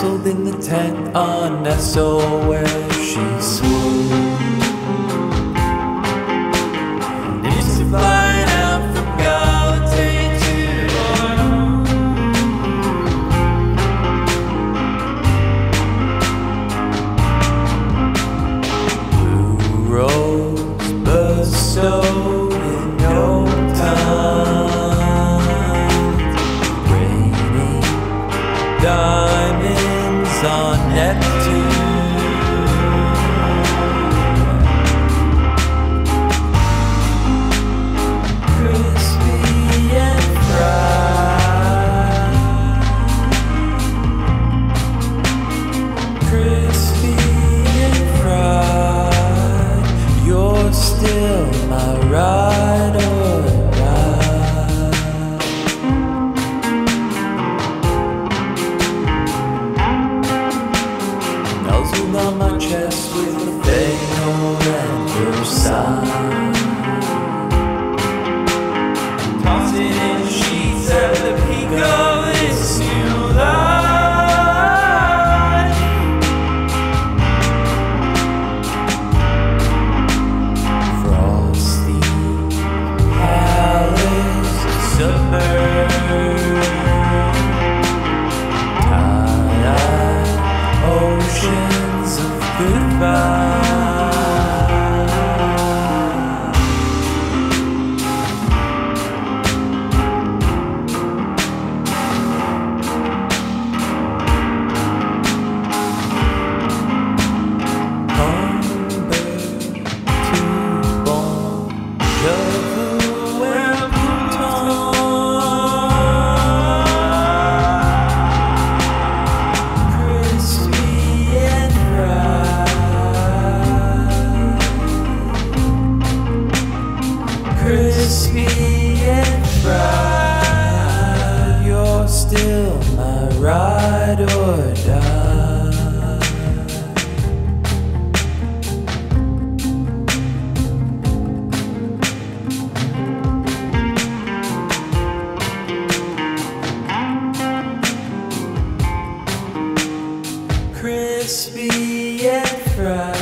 Nestled in the tent on Neso where she swooned. Nymphs are flying out from Galatea to blue rose bestowed in no time, raining diamonds on Neptune. Crispy and fried, crispy and fried. You're still my ride or die. Nuzzled on my chest with a veil and Versailles. Tossed it in sheets at the peak of its new life. Frosty palace submerged, tie-dye oceans of goodbye. Comme, beurre, tout, aime, putain. Crispy and fried, crispy and fried. You're still my ride or die. Crispy and fried.